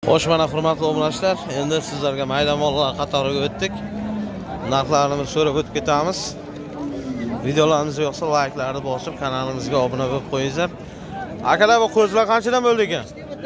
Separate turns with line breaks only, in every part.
Xo'sh, mana hurmatli obunachilar, endi sizlarga mayda mollar qatoriga o'tdik. Narxlarini so'rab o'tib ketamiz. Videolarimiz yoqsa like'larni bosib, kanalimizga obuna bo'lib qo'yinglar. Akalar, bu qo'zilar qanchadan bo'ldi ekan?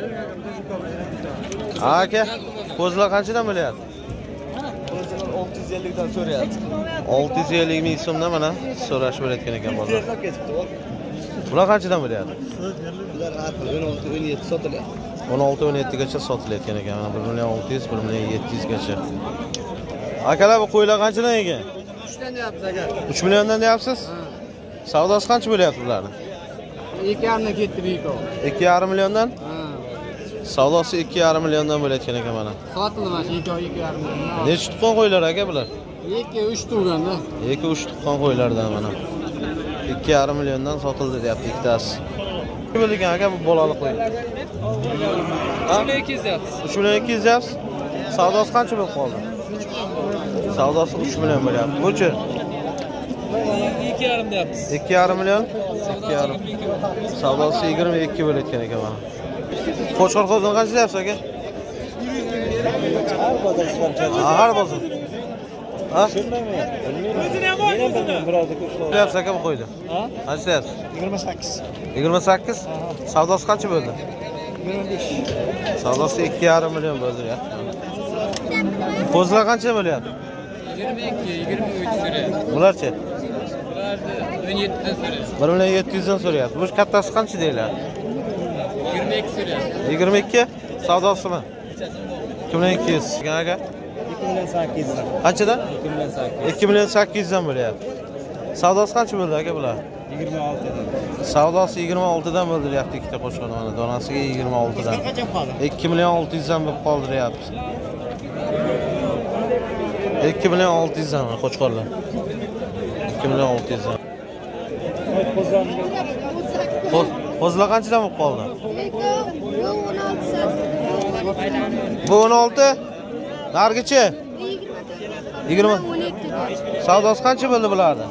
Aka, qo'zilar qanchadan bo'lyapti?
Qo'zilar 650 dan so'rayapti.
650 ming so'mdan mana so'rash bo'layotgan ekan bozor. Bular qanchadan bo'lyapti?
Bular 16-17 sotilyapti.
16-17 gacha sotilayotgan ekan. Mana 1 million 600, 1 million 700 gacha. Akalar, bu qo'ylar qanchadan ekan?
3 dan deyapsiz aka.
3 milliondan deyapsiz? Savdosi qancha bo'lyapti bularning?
2,5 dan ketdi beko.
2,5 milliondan? Savdosi 2,5 milliondan bo'layotgan ekan mana.
Sotildi mana 2,5 million.
Necha tuqqan qo'ylar aka bular?
2-3 tuganda.
2-3 tuqqan qo'ylardan mana. 2,5 milliondan sotildi deyapti ikkitasi. Nima bo'lgan aka bu bolali qo'y?
3,200 deyapsiz.
3 million 200 deyapsiz? Savdosi qancha bo'lib qoldi? Savdosi 3 million bo'lyapti. Buchi?
2,5 deyapsiz.
2,5 million? 2,5. Savdosi 22 bo'layotgan ekan mana. Qo'chqor qo'zini qancha deyapsiz aka? Har bozor. Ha?
O'zini ham bor.
Deyapsiz aka bu qo'ydi?
Ha?
Qancha deyapsiz?
28.
28? Savdosi qancha bo'ldi?
25.
Savdosi 2,5 million bo'ldi ya. Qo'zilar qancha bo'lyapti?
22, 23 so'rayapti.
Bularchi?
Bularni 17 dan so'rayapti.
1 million 700 dan so'rayapti. Bu kattasi qancha deyiladi?
22 so'rayapti.
22? Savdosimi? 2 million 200. Aka?
2 million 800 dan.
Qanchadan?
2 million 800.
2 million 800 dan bo'lyapti. Savdosi qancha bo'ldi aka bular?
26 dan.
Savdosi 26 dan bo'ldi deyapti ikkita qo'shqon mana. Donasiga 26 dan. 2 million 600 dan bo'lib qoldi deyapti. 2 million 600 dan qo'chqonlar. 2 million 600 dan. Qo'zilar qanchadan bo'lib qoldi? Bu 16. Nargichi? 20. Savdosi qancha bo'ldi bularning?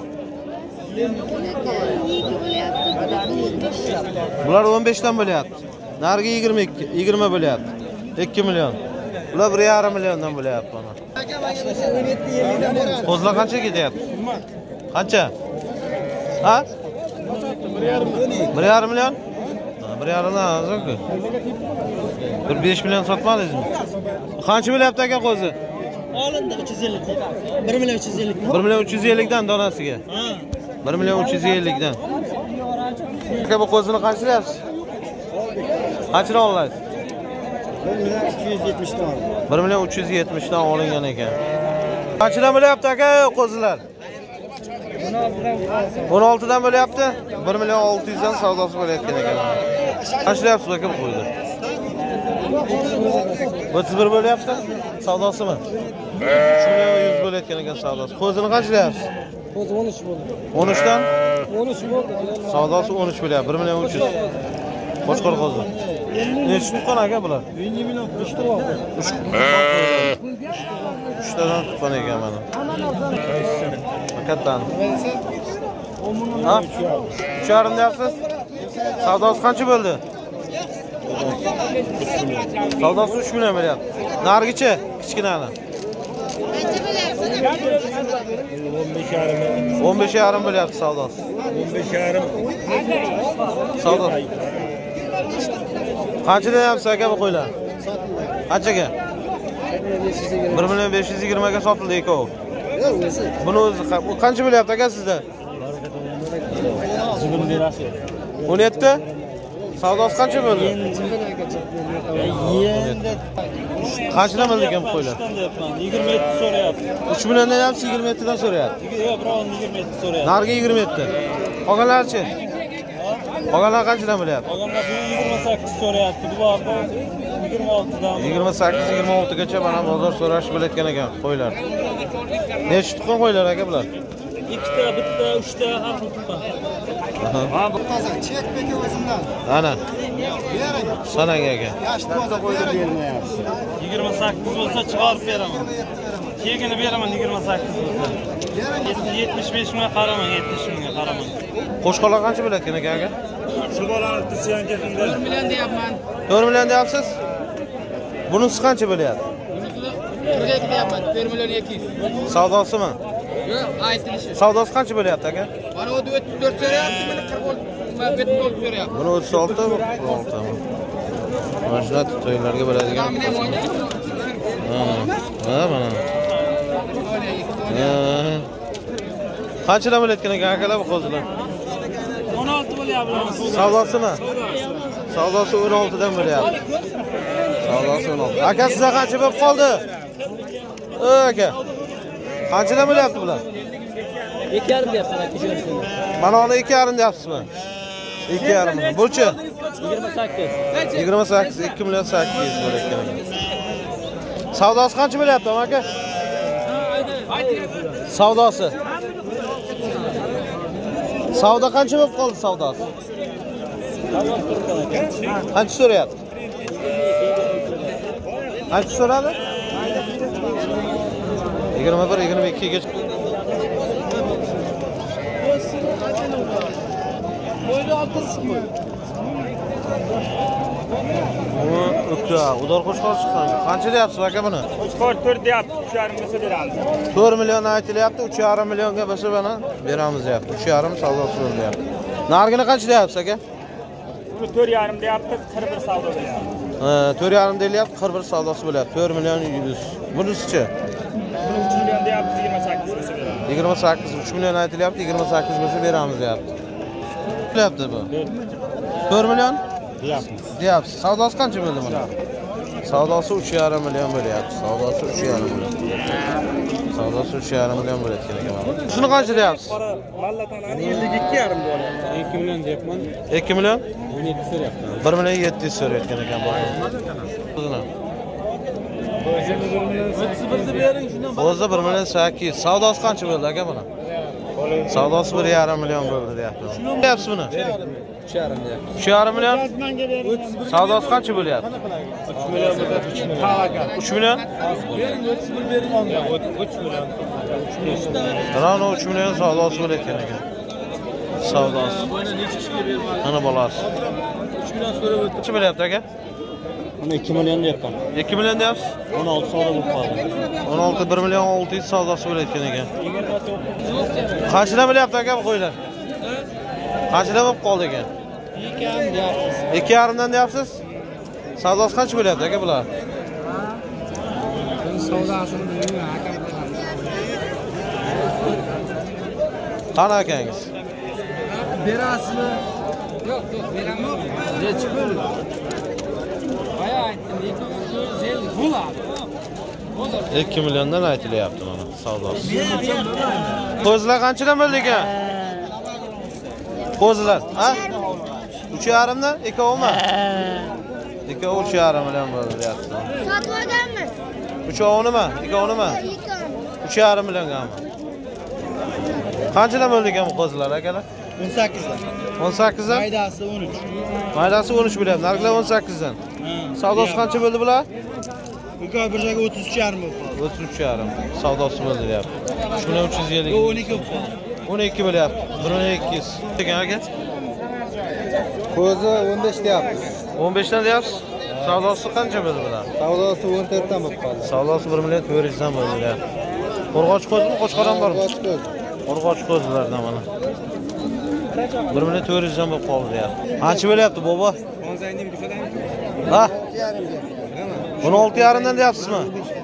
Bular 15 dan bo'lyapti. Nargi 22, 20 bo'lyapti. 2 million. Bular 1,5 milliondan bo'lyapti mana. Qo'zilar qancha ketyapti? Qancha? Ha? 1,5 million? 1,5 dan azku. 5 million sotmadingizmi? Qancha bo'lyapti aka qo'zi?
Olindi 350 dan. 1 million 350 dan.
1 million 350 dan donasiga.
Ha.
1 million 350 dan. Aka bu qo'zini qancha deyapsiz? Qanchadan olasiz?
1,270 dan.
1 million 370 dan olingan ekan. Qanchadan bo'lyapti aka qo'zilar? 16 dan bo'lyapti. 1 million 600 dan savdosi bo'layotgan ekan. Qancha deyapsiz aka bu qo'ydi? 31 bo'lyapti. Savdosimi? 3 million 100 bo'layotgan ekan savdosi. Qo'zini qancha deyapsiz?
Qo'zi 13 bo'ldi.
13 dan?
13 bo'ldi.
Savdosi 13 bo'lyapti. 1 million 300. Qo'chqor qo'zi. Necha tuqqan aka bular?
20 million turishdi oldi.
3 tadan tuqqan ekan mana. Kattani. Ha? 3,5 deyapsiz? Savdosi qancha bo'ldi? Savdosi 3 million bo'lyapti. Nargichi, kichkinani. 15,5 bo'lyapti savdosi.
15,5.
Savdo. Qancha deyapsiz aka bu qo'ylar? Qanchaga? 1 million 520 ga sotildi ekov. Buni o'zi qancha bo'lyapti aka sizda? 17? Savdosi qancha bo'ldi?
Endi
Qanchadan bo'ldi ekan bu qo'ylar?
27 so'rayapti.
3 milliondan deyapsiz, 27 dan so'rayapti.
Yo'q, birovni 27 so'rayapti.
Nargi 27. Qolganlarchi? Qolganlar qanchadan bo'lyapti?
Qolganlar 28 so'rayapti. Bu borda 26 dan.
28-26 gacha mana bozor so'rash bo'layotgan ekan qo'ylar. Necha tuqqan qo'ylar aka bular?
2 ta, 1 ta, 3 ta har xil tuqqan.
Ha,
bu toza chek beka o'zimdan.
ana.
Bering.
Sanang aka.
Yaxshi toza qo'yib bermayapsiz.
28 bo'lsa chiqarib beraman. Kegini beraman 28 bo'lsa. 75 mingga qaraman, 70 mingga qaraman.
Qo'shqolar qancha bo'layotgan ekan aka?
Shu bolani desiyanka shunda 4 million deyapman.
4 million deyapsiz? Bunisi qancha bo'lyapti?
Bunisini 42 deyapman, 1 million 200.
Savdosimi?
Yo'q, aytilishi.
Savdosi qancha bo'lyapti aka?
Mana o 34 so'rayapti, buni 40 so'rayapti.
Buni 36, bu 46. Mana shular to'ylarga bo'ladigan. Ha, mana. Qanchadan bo'layotgan ekan akalar bu qo'zilar?
16 bo'lyapti.
Savdosimi? Savdosi 16 dan bo'lyapti. Savdosi 16. Aka sizga qancha bo'lib qoldi? Aka. Qanchadan bo'lyapti bular?
2,5 deyapsan aka,
Mana uni 2,5 deyapsizmi? 2,5. Buchi?
28.
28, 2 million 800 bo'layotgan ekan. Savdosi qancha bo'lyapti aka? Savdosi. Savdo qancha bo'lib qoldi savdosi? Qancha so'rayapti? Qancha so'radi? 21, 22 ga. Uka, udor qo'shqor chiqqan. Qancha deyapsiz aka buni?
Qo'shqor 4 deyapti, 3,5 bo'lsa beramiz.
4 million aytilyapti, 3,5 millionga bo'lsa bana beramiz deyapti. 3,5 savdosi bo'lyapti. Nargini qancha deyapsiz aka?
Buni 4,5 deyapti, 41 savdo bo'lyapti.
4,5 deyilyapti, 41 savdosi bo'lyapti. 4 million 100. Bunisi-chi?
Buni 3 million deyapti, 28 bo'lsa beramiz.
28, 3 million aytilyapti, 28 bo'lsa beramiz deyapti. Bo'lyapti bu. 4 million? Deyapsiz. Savdosi qancha bo'ldi buni? Savdosi 3,5 million bo'lyapti. Savdosi 3,5 million. Savdosi 3,5 million bo'layotgan ekan mana. Shuni qancha deyapsiz?
Mallatanani 52,5 bo'lyapti. 2 million deyapman.
2 million?
17 so'rayapman.
1 million 700 so'rayotgan ekan bu. O'zini. O'zida 1 million 800. Savdosi qancha bo'ldi aka buni? Savdosi 1,5 million bo'ldi deyapti. Shuni deyapsiz buni?
3,5 deyapti.
3,5 million? Savdosi qancha bo'lyapti?
3 million bo'lsa 3 million.
3 million?
3 million.
Rano 3 million savdosi bo'layotgan ekan. Savdosi. Ana bolasi.
3 million so'rab o'tdi.
Qancha bo'lyapti aka?
Buni 2 million deyapman.
2 million deyapsiz?
16 savdo bo'lib qoldi.
16 1 million 600 savdosi bo'layotgan ekan. Qanchadan bo'lyapti aka bu qo'ylar? Qanchadan bo'lib qoldi ekan?
2,5 deyapsiz.
2,5 dan deyapsiz? Savdosi qancha bo'lyapti aka bular?
Savdosini bilmayman aka.
Qani akangiz?
Berasizmi? Yo'q, beraman. Necha bo'ldi? Baya aytdim, 250 bo'ladi.
2 milliondan aytilyapti mana savdosi. Qo'zilar qanchadan bo'ldi ekan? Qo'zilar, ha? 3,5 dan, ikkovimi? Ikkovi 3,5 million bo'ldi deyapti.
Sotib olganmiz.
Uchovunimi? Ikkovunimi? 3,5 millionga. Qanchadan bo'ldi ekan bu qo'zilar akalar?
18 dan.
18 dan?
Maydasi 13.
Maydasi 13 bo'lyapti. Nargilar 18 dan. Savdosi qancha bo'ldi bular?
Ikkovi bir joyga 33,5 bo'lib qoldi.
33,5 savdosi bo'ldi deyapti. Shuni 350.
12 bo'lib qoldi.
12 bo'lyapti. 1,200. Degan aka?
Ko'zi 15 deyapmiz.
15 dan deyapsiz? Savdosi qancha bo'ldi bular?
Savdosi 14 dan bo'lib qoldi.
Savdosi 1 million 400 dan bo'ldi deyapti. Qo'rg'och qo'zimi, Qo'chqordan bormi?
Qo'rg'och ko'z.
Qo'rg'och qo'zilardan mana. 1 million 400 dan bo'lib qoldi deyapti. Qancha bo'lyapti bobo? Ha? 16,5 dan deyapsizmi?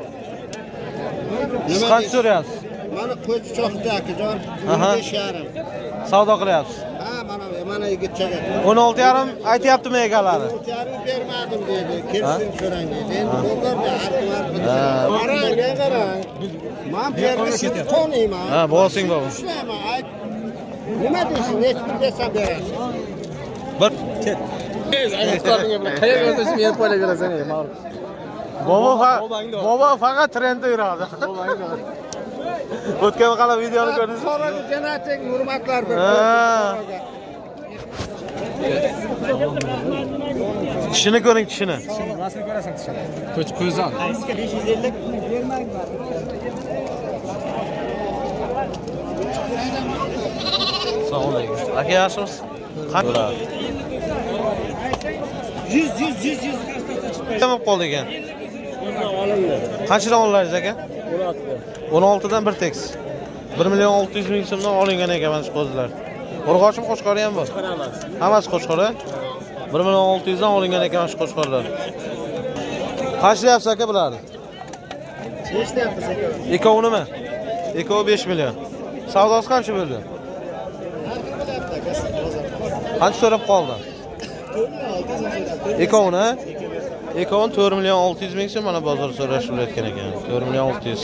Siz qancha so'rayapsiz?
Mana qo'zi cho'qdi akajon.
Aha.
5,5.
Savdo qilyapsiz.
Ha, mana yigitchaga.
16,5 aytyaptimi egalari?
4,5 bermadim dedi. Kelsin so'rang dedi. Endi bo'lganda arqon. Qarang. Men bu yerga sizni taniyman.
Ha, bosing bobo.
Ishlayman. Ayt. Nima deysiz? Nechta desam berasiz.
Bir bobo faqat trendda yuradi. O'tgan qala videoni ko'rdingiz?
So'radi janating hurmatlar bir.
Tishini ko'ring, tishini.
Nasıl ko'rasan tishini? Ko'zan. 550
Assalomu alaykum. Aka yaxshimisiz? Qancha
100
nima qoldi ekan? Qanchadan olinadi aka? 16 dan bir tekis. 1 million 600 ming so'mdan olingan ekan mana shu qo'zilar. Urg'ochim qo'chqori ham bor. Hammasi qo'chqori. 1 million 600 dan olingan ekan mana shu qo'chqorlar. Qancha aka bularni?
Eshityapsiz aka.
Ikkovini? Ikkovi 5 million. Savdosi qancha bo'ldi? Qancha so'rab qoldi? Ikkovini? Ikkovini 4 million 600 ming so'm mana bozor so'rashilayotgan ekan. 4 million 600.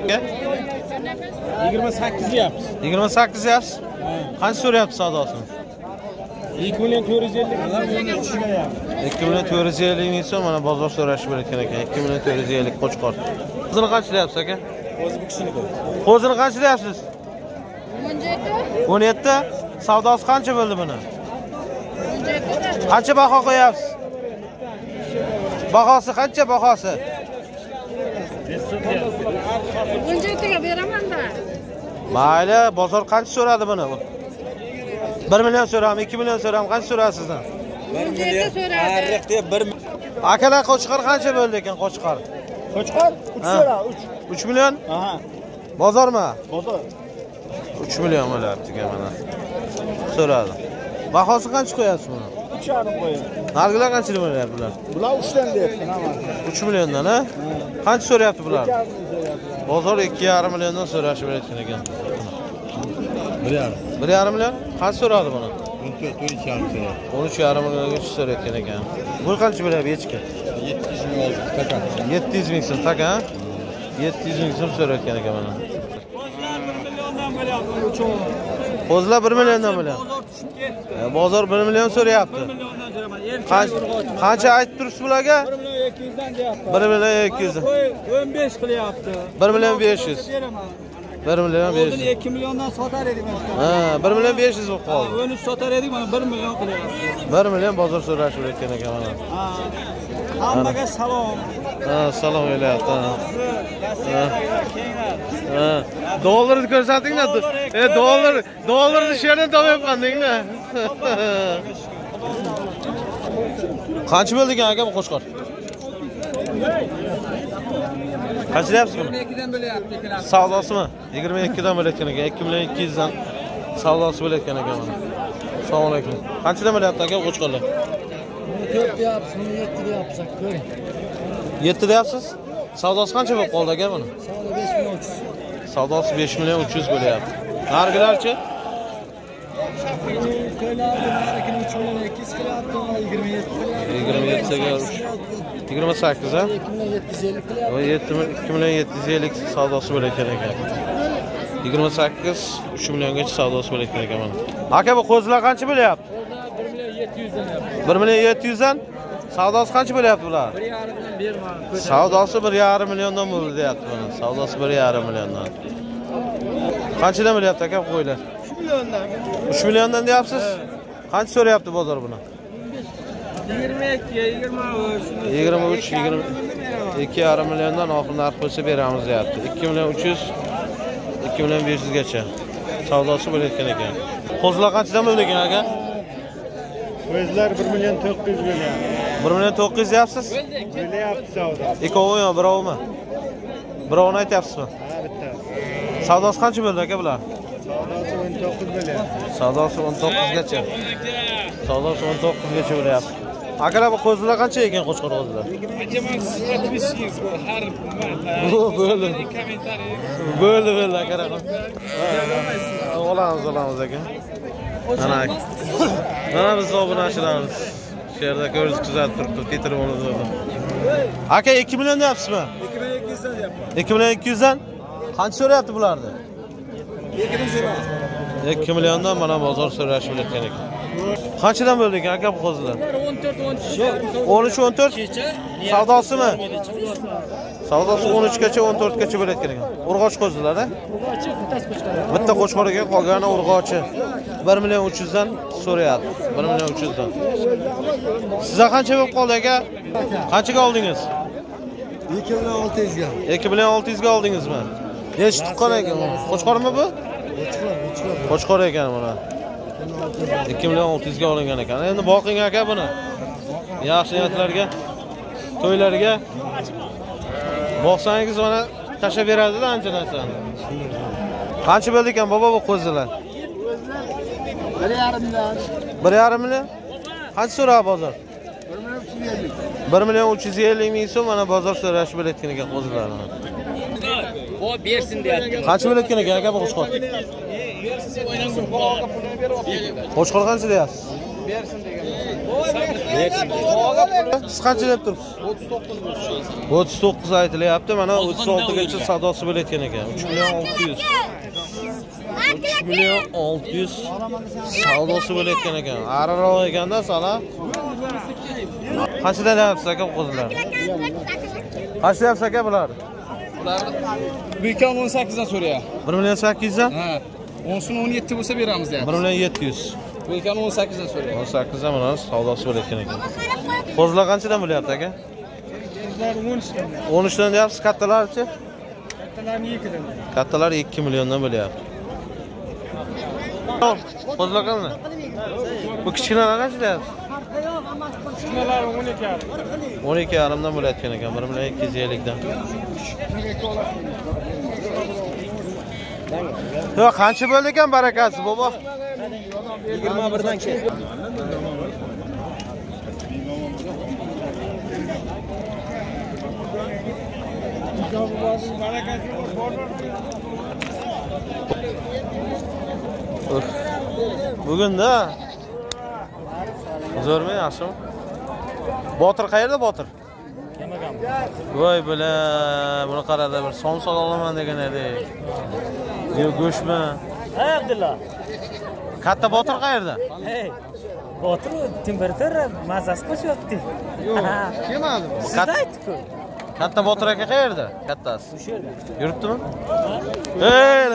28 deyapsiz.
28 deyapsiz? Qancha so'rayapti savdosini?
2 million 450.
2 million 450 ming so'm mana bozor so'rashib berayotgan ekan. 2 million 450 qo'chqor. Qo'zini qancha deyapsiz aka?
O'zi bu kishiniki.
Qo'zini qancha deyapsiz? 17. Savdosi qancha bo'ldi buni? Qancha baho qo'yapsiz? Bahosi qancha bahosi?
17 ga beraman-da.
Mayli, bozor qancha so'radi buni? 1 million so'ram, 2 million so'ram, qancha so'radi sizdan?
1 million so'radi.
Arriqda 1
Akalar qo'chqor qancha bo'ldi ekan qo'chqor?
Qo'chqor 3 so'ra, 3.
3 million?
Aha.
Bozormi?
Bozor.
3 million bo'lyapti ekan mana. So'radi. Bahosi qancha qo'yasiz buni?
3,5 qo'ying.
Nargilar qanchadan bo'lyapti bular?
Bular 3 dan deyapti, nima?
3 milliondan, ha? Qancha so'rayapti bular? Bozor 2,5 milliondan so'rashib berayotgan ekan. 1,5 million? Qancha so'radi buni? 13,5 millionga so'rayotgan ekan. Bu qancha bo'lyapti echki? 700 ming so'm taka, 700 ming so'm so'rayotgan ekan mana. Qo'zilar 1 milliondan bo'lyapti. Bozor 1 million so'rayapti. Qancha aytib turibsiz bularga?
1 million 200 dan deyapti.
1 million 200.
15 qilyapti.
1 million 500. 1 million 500.
2 milliondan sotar edik mana.
Ha, 1 million 500 bo'lib qoldi.
13 sotar edik, mana 1 million qilyapti.
1 million bozor so'rashib o'tgan ekan mana.
Ha. Hammaga salom.
Ha, salom yo'layapti. Ha. Dollarni ko'rsating-da. Dollarni shu yerdan topyapman-da. Qancha bo'ldi ekan aka bu qo'chqor? Qancha deyapsiz buni?
22 dan bo'lyapti ekan.
Savdosimi? 22 dan bo'layotgan ekan. 2 million 200 dan savdosi bo'layotgan ekan mana. Assalomu alaykum. Qanchadan bo'lyapti aka qo'chqorlar?
4 deyapsiz, 7 deyapsiz. Ko'ring.
7 deyapsiz? Savdosi qancha bo'lib qoldi aka buni?
Savdo 5 million 300.
Savdosi 5 million 300 bo'lyapti. Nargilarchi?
To'ylarni 3 million 200 qilyapti, 27
ga 28 ha?
2 million 750 qilyapti.
2 million 750 savdosi bo'layotgan ekan. 28 3 milliongacha savdosi bo'layotgan ekan mana. Aka bu qo'zilar qancha bo'lyapti?
1 million 700 dan deyapti.
1 million 700 dan. Savdosi qancha bo'lyapti bular?
1,5 dan berma.
Savdosi 1,5 milliondan bo'ldi deyapti mana. Savdosi 1,5 milliondan. Qanchadan bo'lyapti aka qo'ylar?
3 milliondan.
3 milliondan deyapsiz? Qancha so'rayapti bozor buni?
22, 23.
23, 2,5 milliondan oxir narx bo'lsa beramiz deyapti. 2 million 300, 2 million 500 gacha savdosi bo'layotgan ekan. Qo'zilar qanchadan bo'ldi ekan aka?
Qo'zilar 1 million 900 bo'lyapti.
1 million 900 deyapsiz?
Bo'lyapti savdo.
Ikkovi yo, birovmi? Birovni aytyapsizmi?
Ha, bittasi.
Savdosi qancha bo'ldi aka bular?
Savdosi 19 bo'lyapti.
Savdosi 19 gacha. Savdosi 19 gacha bo'lyapti. Akalar bu qo'zilar qancha ekan qo'chqor qo'zilar? Bo'ldi akalar. Olamiz aka. Mana biz obunachilarimiz. Shu yerda ko'rish kuzatib turibdi, telefonda. Aka 2 million deyapsizmi?
2 million 200 dan deyapti.
2 million 200 dan. Qancha so'rayapti bularni?
2 million so'radi.
2 milliondan mana bozor so'rashib o'tgan ekan. Qanchadan bo'ldi ekan aka bu qo'zilar?
14,
13, 14. Savdosimi? Savdosi 13 gacha, 14 gacha bo'layotgan ekan. Urg'och qo'zilar-a?
Urg'ochi, bittasi qo'chqor.
Bitta qo'chqor ekan, qolgani urg'ochi. 1 million 300 dan so'rayapti. 1 million 300 dan. Sizga qancha bo'lib qoldi aka? Qanchaga oldingiz?
2 million 600 ga.
2 million 600 ga oldingizmi? Nechi tuqqan ekan? Qo'chqormi bu? Qo'chqor ekan mana. 2 million 600 ga olingan ekan. Endi boqing aka buni. Yaxshi niyatlarga, to'ylarga 92 mana tashlab beradi-da ancha narsani. Qancha bo'ldi ekan baba bu qo'zilar?
1,5
1,5 million. Qancha so'rab bozor? 1,350 ming so'm mana bozor so'rash bo'layotgan ekan qo'zilarni.
O bersin deyapti.
Qancha bo'layotgan ekan aka bu qo'shqor? Qo'shqor qancha deyapsiz?
bersin degan.
Siz qancha deb turibsiz? 39 aytilyapti. Mana 36 gacha savdosi bo'layotgan ekan. 3,600,000. 3,600,000 savdosi bo'layotgan ekan. Ariroq ekanda sala. Qancha deyapsiz aka qo'zilar? Qancha deyapsiz aka bular?
Bu ikon 18 dan so'rayapti.
1,800,000 dan?
Ha. 17 bo'lsa beramiz deyapti.
1,700,000.
Bu ikon 18 dan so'rayapti.
18 dan mana savdosi bo'layotgan ekan. Qo'zilar qanchadan bo'lyapti aka?
Qizlar 13 dan.
13 dan deyapsiz, kattalarchi?
Kattalarni 2 dan.
Kattalar 2 milliondan bo'lyapti. Qo'zilar qanday? Bu kichkinalar qancha deyapsiz?
Kichkinalar 12,5.
12,5 dan bo'layotgan ekan, 1,250 dan. Yo'q, qancha bo'ldi ekan barakasi, bobo?
21 dan kel.
Bugün-da zo'rmi, yaxshimi? Botir qayerda Botir? Voy bala, buni qarada bir somsol olaman degan edi. Yo, go'shtmi?
Hey Abdulla.
Katta Botir qayerda?
Hey. Botir temperatur mazasi qo'shyapti.
Yo'q, kelmadi.
Siz aytdi-ku.
Katta Botir aka qayerda? Kattasi.
O'sha yerda.
Yuribdimi? Hey!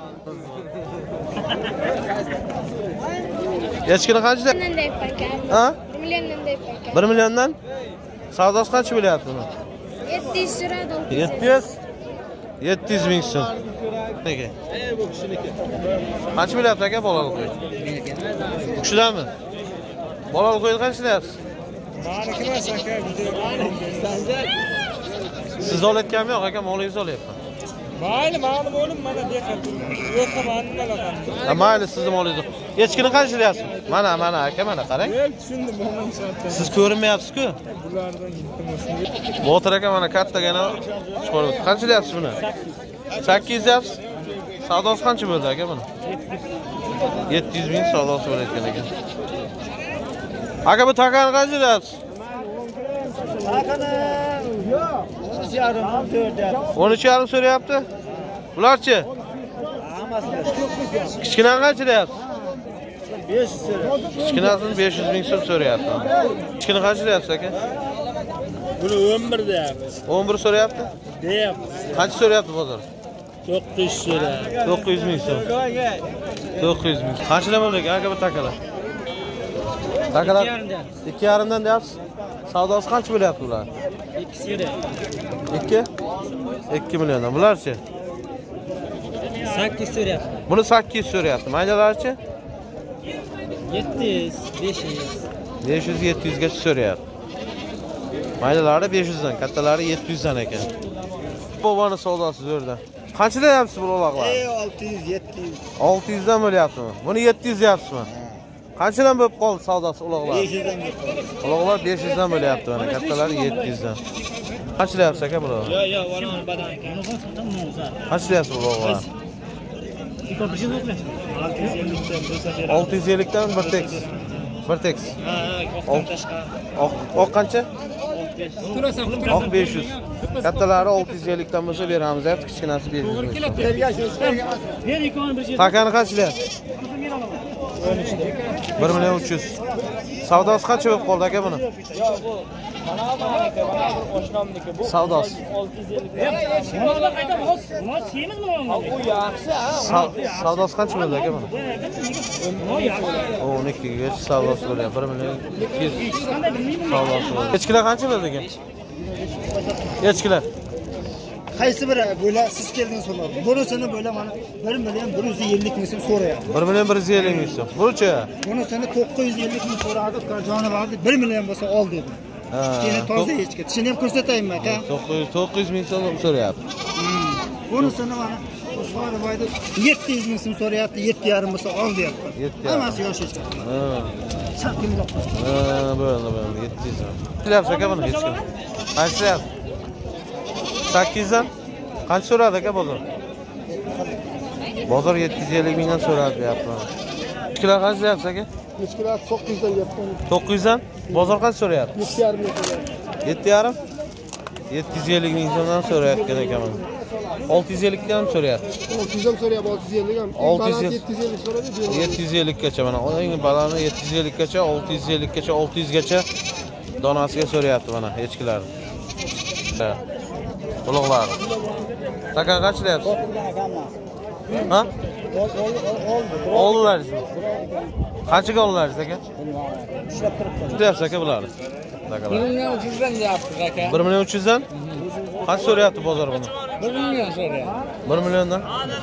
Echkini qancha deb? Ha?
1 milliondan deb ekan.
1 milliondan? Savdosi qancha bo'lyapti buni?
700 so'radi.
700? 700 ming so'm. Nega? Qancha bo'lyapti aka bolali qo'y? Bu kishidanmi? Bolali qo'y qancha deyapsiz?
Meniki emas aka.
Siz olayotganmi yo'q aka, molingiz olyapman.
Mayli, ma'lum bo'lim mana deyapman. Yo'qsa ma'lum qilaman.
Ha, mayli, sizni molingiz. Echkini qancha deyapsiz? Mana aka, mana qarang.
Men tushundim, bo'lmay soatda.
Siz ko'rinmayapsiz-ku.
Bulardan yetdim.
Botir aka mana kattagina chiqarib. Qancha deyapsiz buni? 800 deyapsiz. Savdosi qancha bo'ldi aka buni? 700 ming savdosi bo'layotgan ekan. Aka bu takani qancha deyapsiz?
Takani yo'q.
13,5 so'rayapti. Bularchi? Kichkina qancha deyapsiz?
500 so'rayapti.
Kichkinasini 500 ming so'm so'rayapti. Kichkina qancha deyapsiz aka?
Buni 11 deyapmiz.
11 so'rayapti?
Deyapmiz.
Qancha so'rayapti bozor?
900 so'rayapti.
900 ming so'm. 900 ming. Qanchadan bo'ldi aka bu takalar? Takalar 2,5 dan deyapsiz. Savdosi qancha bo'lyapti bular?
2 so'rayapti.
2? 2 milliondan. Bularchi?
8 so'rayapti.
Buni 800 so'rayapti. Maydalarchi?
700, 500.
500-700 gacha so'rayapti. Maydalari 500 dan, kattalari 700 dan ekan. Boboni savdosi zo'rda. Qancha deyapsiz bu uloqlar?
600, 700.
600 dan bo'lyaptimi? Buni 700 deyapsizmi? Qanchadan bo'lib qoldi savdosi uloqlar?
500 dan bo'ldi.
Uloqlar 500 dan bo'lyapti mana, kattalari 700 dan. Qancha deyapsiz aka bular?
Yo'q, mana badan ekan.
Qancha deyapsiz uloqlar? 650 dan bir tekis. Bir tekis. Oq qancha? Oq 500. Kattalari 650 dan bo'lsa beramiz, deb kichkinasi 500. Takani qancha deyapsiz? 1,300,000. Savdosi qancha bo'lib qoldi aka buni? Savdosi. Savdosi qancha bo'ldi aka buni? 12 ga savdosi bo'lyapti. 1,200,000 savdosi bo'ldi. Echkilar qancha bo'ldi ekan? Echkilar.
Qaysi biri bo'la siz kelgan so'rab. Bunisini bo'la mana 1 million 150 ming so'm so'rayapti.
1 million 150 ming so'm. Buchi?
Bunisini 950 ming so'radi, jonivorni 1 million bo'lsa ol dedi.
Ha,
Keyin toza echki. Tishini ham ko'rsataymi aka?
900 ming so'm so'rayapti.
Bunisini mana Sho'rboyda 700 ming so'm so'rayapti, 7,5 bo'lsa ol deyapti. Hammasi yosh echki.
Ha.
Chaqimroq.
Ha, bo'ldi, 700 ming. Qilyapsiz aka buni hech kim. Qanchayapti? 800 dan. Qancha so'radi aka bozor? Bozor 750 mingdan so'radi deyapti. Ichkilar qancha deyapsiz aka?
Ichkilar 900 dan deyapti.
900 dan. Bozor qancha so'rayapti?
7,5 ming so'rayapti.
7,5? 750 ming so'mdan so'rayotgan ekanman. 650 dan ham so'rayapti.
600 ham so'rayapti, 650 ham. 750 so'radi.
750 gacha mana. Eng balani 750 gacha, 650 gacha, 600 gacha donasiga so'rayapti mana echkilar. Uloqlar. Taka qancha deyapsiz? Ha? Oldilarizmi? Qanchaga oldilaringiz aka?
Ishlab turibdi.
Deyapsiz aka bularni?
1 million 300 dan deyapti aka.
1 million 300 dan? Qancha so'rayapti bozor buni?
1 million so'rayapti.
1 milliondan?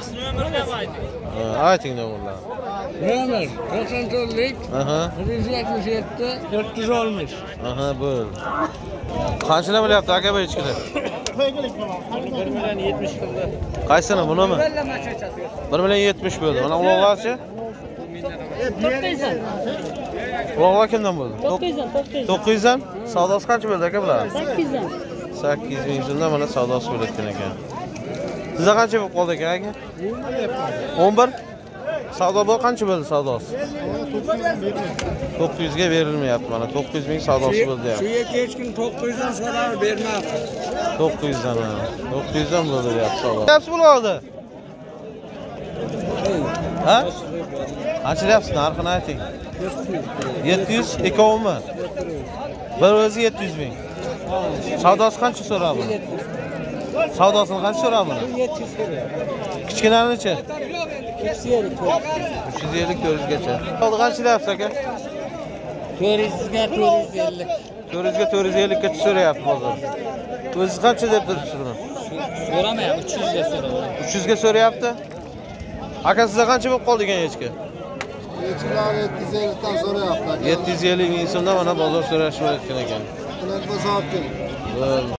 Ayting nomerlarni.
Nomer 94lik
Aha.
177 410.
Aha, bo'ldi. Qanchadan bo'lyapti aka bu echkilar?
1 million 70 qildi.
Qaysini bunimi? 1 million 70 bo'ldi. Mana uloqlarchi?
900 dan.
Uloqlar kimdan bo'ldi?
900 dan, 900.
900 dan? Savdosi qancha bo'ldi aka bular?
800 dan.
800 ming so'mdan mana savdosi bo'layotgan ekan. Sizga qancha bo'lib qoldi aka? 11. Savdo bo'l qancha bo'ldi savdosi? 900 ga berilmayapti mana 900 ming savdosi bo'ldi ya.
Shu yerga hech kim 900 dan so'rab bermabdi.
900 dan. 900 dan bo'ldi deyapti savdo. Deyapsiz bularni? Ha? Qancha deyapsiz? Narxini ayting. 700 ikkovimi? Bir o'zi 700 ming. Savdosi qancha so'radi? Savdosini qancha so'radi buni?
700 so'rayapti.
Kichkinanichi?
350.
350 400 gacha. Oldi qancha deyapsiz aka?
400 ga 450.
400 ga 450 gacha so'rayapti bozor. O'zingiz qancha deb turibsiz buni?
So'ramayapti, 300 ga so'rayapti.
300 ga so'rayapti. Aka sizga qancha bo'lib qoldi ekan echki?
Echkilar 750 dan so'rayapti.
750 ming so'mdan mana bozor so'rashib o'tgan ekan.
Ular bozor.
Bo'ldi.